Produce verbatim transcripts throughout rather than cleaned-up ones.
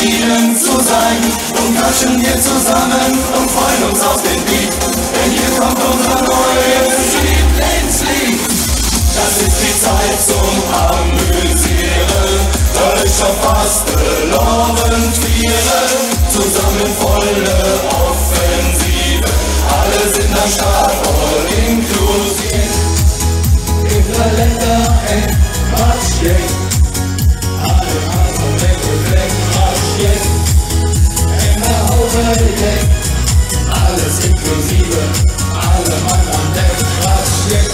ihnen zu sein. Und klatschen wir zusammen und freuen uns auf den Beat, denn hier kommt unser neues Lieblingslied. Das ist die Zeit zum Amüsieren, euch schon fast beloren Tiere, zusammen volle Offensive, alle sind am Start, all inklusiv. In der Länder, ey, was geht? Alle also weg und weg, was geht? In der Haube, ey, alles inklusive, alle Mann am Deck, was geht?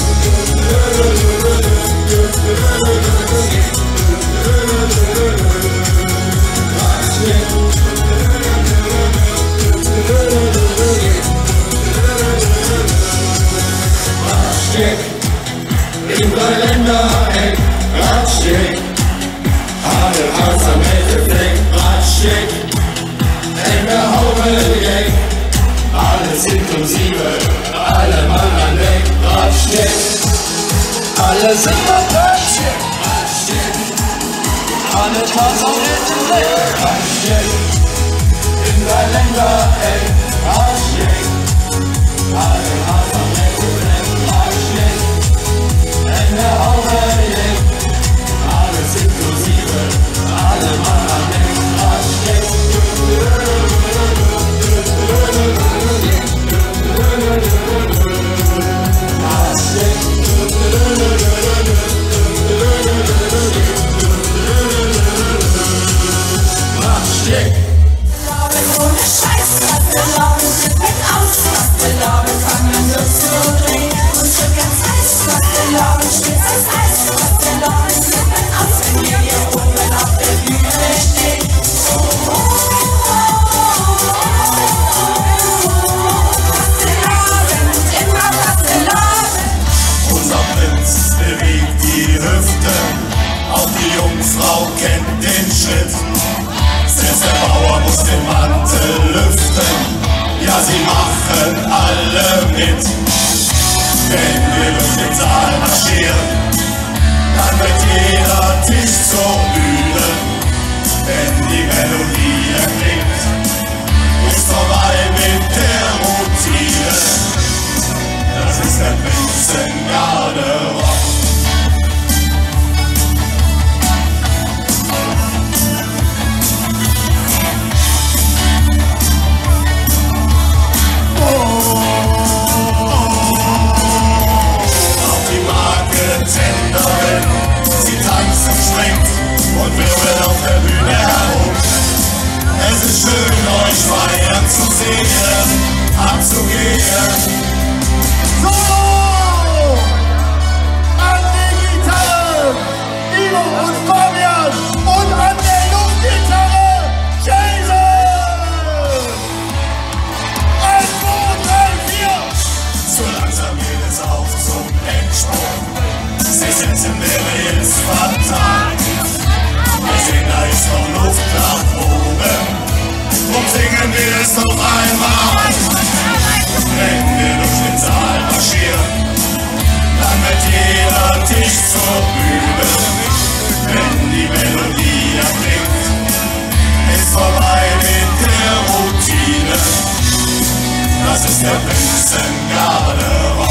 In drei Länder, ey, Ratschig, alle aus am Endeffekt, Ratschig, in der Haube, ey, alles inklusive, alle Mann an Deck, Ratschig, alle sind auf Ratschig, Ratschig, alle aus am Endeffekt, Ratschig, in drei Länder, ey, Ratschig, alle aus am Endeffekt, Ratschig. In der Haube, alles inklusive, alle Mann am Deck, Ratschig. Ratschig. Ohne Scheiß, was der Laune tritt mit aus, was der Laune kann man nur so drehen und so ganz heiß, was der Laune steht als Eis, was der Laune tritt mit aus, wenn wir hier oben auf der Bühne stehen. Oh, oh, oh, Fastelavend, immer Fastelavend. Unser Prinz bewegt die Hüfte, auch die Jungfrau kennt den Schritt. Selbst der Bauer muss den Mantel lüften, ja sie machen alle mit. Wenn wir durch den Saal marschieren, dann wird jeder Tisch zur Bühne. Wenn die Melodie erklingt, ist vorbei mit der Routine. Das ist der Prinzengarde-Rock. Sie tanzt und schwingt und wirbelt auf der Bühne herum. Es ist schön, euch feiern zu sehen, abzugehen. Solo! An die Gitarre, Ivo und Fabian, und an der Luftgitarre, Jason! eins, zwei, drei, vier! So langsam geht es auf zum Endsprung. Sie setzen wäre jetzt fatal. Wir sehen, da ist noch Luft nach oben. Drum singen wir es noch einmal. Wenn wir durch den Saal marschieren, dann wird jeder Tisch zur Bühne. Wenn die Melodie erklingt, ist vorbei mit der Routine. Das ist der Prinzengarde-Rock.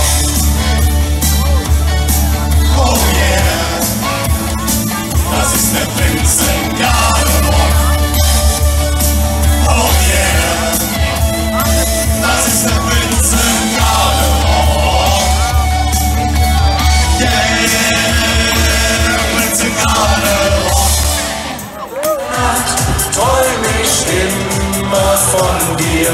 Oh yeah, das ist der Prinzengarde-Rock. Oh yeah, das ist der Prinzengarde-Rock. Yeah, Prinzengarde-Rock. Träum ich immer von dir.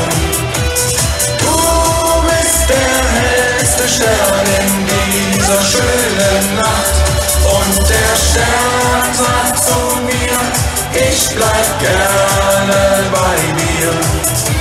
Du bist der hellste Stern in dieser schönen Nacht. Und der Stern sagt zu mir, ich bleib gerne bei dir.